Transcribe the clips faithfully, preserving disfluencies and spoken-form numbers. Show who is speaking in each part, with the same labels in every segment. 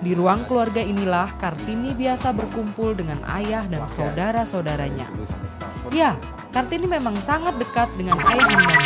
Speaker 1: Di ruang keluarga inilah Kartini biasa berkumpul dengan ayah dan saudara-saudaranya. Ya, Kartini memang sangat dekat dengan ayahandanya.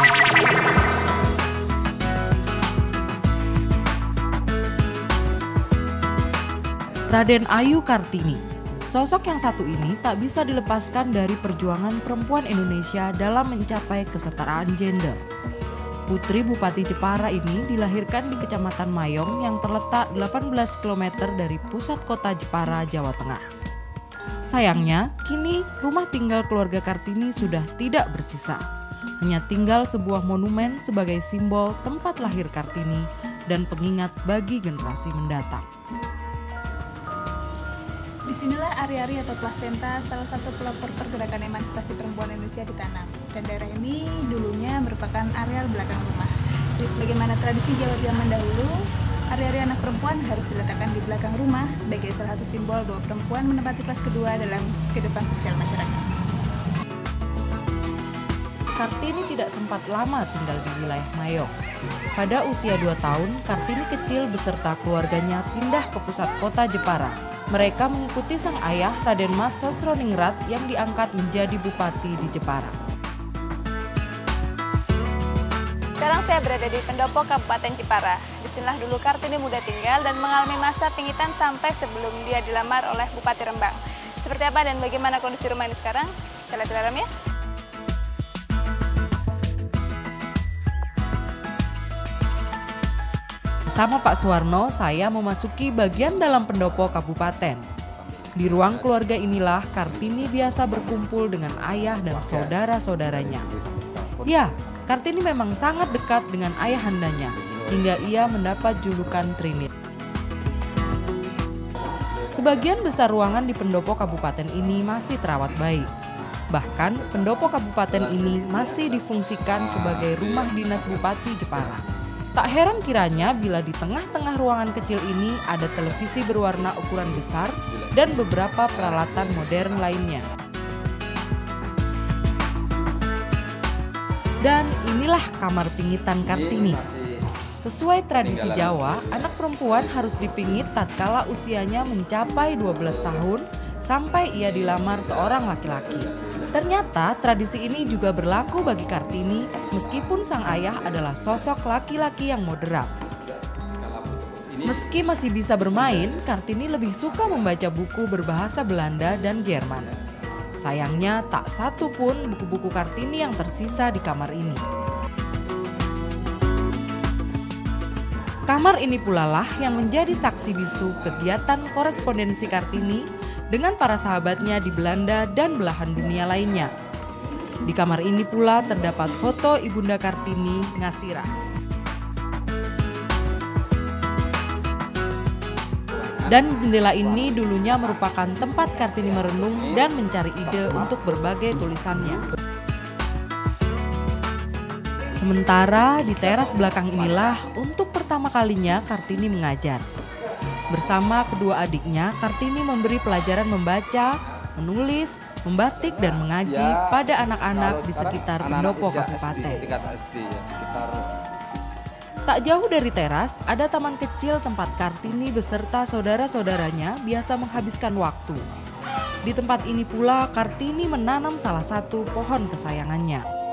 Speaker 1: Raden Ayu Kartini. Sosok yang satu ini tak bisa dilepaskan dari perjuangan perempuan Indonesia dalam mencapai kesetaraan gender. Putri Bupati Jepara ini dilahirkan di Kecamatan Mayong yang terletak delapan belas kilometer dari pusat kota Jepara, Jawa Tengah. Sayangnya, kini rumah tinggal keluarga Kartini sudah tidak bersisa. Hanya tinggal sebuah monumen sebagai simbol tempat lahir Kartini dan pengingat bagi generasi mendatang.
Speaker 2: Disinilah ari-ari atau plasenta, salah satu pelopor pergerakan emansipasi perempuan Indonesia ditanam. Dan daerah ini dulunya merupakan areal belakang rumah. Jadi sebagaimana tradisi Jawa zaman dahulu, ari-ari anak perempuan harus diletakkan di belakang rumah sebagai salah satu simbol bahwa perempuan menempati kelas kedua dalam kehidupan sosial masyarakat.
Speaker 1: Kartini tidak sempat lama tinggal di wilayah Mayong. Pada usia dua tahun, Kartini kecil beserta keluarganya pindah ke pusat kota Jepara. Mereka mengikuti sang ayah Raden Mas Sosroningrat yang diangkat menjadi bupati di Jepara.
Speaker 2: Sekarang saya berada di pendopo Kabupaten Jepara. Disinilah dulu Kartini muda tinggal dan mengalami masa pingitan sampai sebelum dia dilamar oleh Bupati Rembang. Seperti apa dan bagaimana kondisi rumah ini sekarang? Kita lihat di dalam ya.
Speaker 1: Bersama Pak Suwarno, saya memasuki bagian dalam pendopo kabupaten. Di ruang keluarga inilah Kartini biasa berkumpul dengan ayah dan saudara-saudaranya. Ya, Kartini memang sangat dekat dengan ayahandanya, hingga ia mendapat julukan Trinit. Sebagian besar ruangan di pendopo kabupaten ini masih terawat baik. Bahkan, pendopo kabupaten ini masih difungsikan sebagai rumah dinas Bupati Jepara. Tak heran kiranya bila di tengah-tengah ruangan kecil ini ada televisi berwarna ukuran besar dan beberapa peralatan modern lainnya. Dan inilah kamar pingitan Kartini. Sesuai tradisi Jawa, anak perempuan harus dipingit tatkala usianya mencapai dua belas tahun sampai ia dilamar seorang laki-laki. Ternyata tradisi ini juga berlaku bagi Kartini meskipun sang ayah adalah sosok laki-laki yang moderat. Meski masih bisa bermain, Kartini lebih suka membaca buku berbahasa Belanda dan Jerman. Sayangnya tak satu pun buku-buku Kartini yang tersisa di kamar ini. Kamar ini pula lah yang menjadi saksi bisu kegiatan korespondensi Kartini dengan para sahabatnya di Belanda dan belahan dunia lainnya. Di kamar ini pula terdapat foto Ibunda Kartini Ngasira. Dan jendela ini dulunya merupakan tempat Kartini merenung dan mencari ide untuk berbagai tulisannya. Sementara di teras belakang inilah untuk pertama kalinya Kartini mengajar. Bersama kedua adiknya, Kartini memberi pelajaran membaca, menulis, membatik, dan mengaji ya, pada anak-anak di sekitar pendopo kabupaten. Tak jauh dari teras, ada taman kecil tempat Kartini beserta saudara-saudaranya biasa menghabiskan waktu. Di tempat ini pula, Kartini menanam salah satu pohon kesayangannya.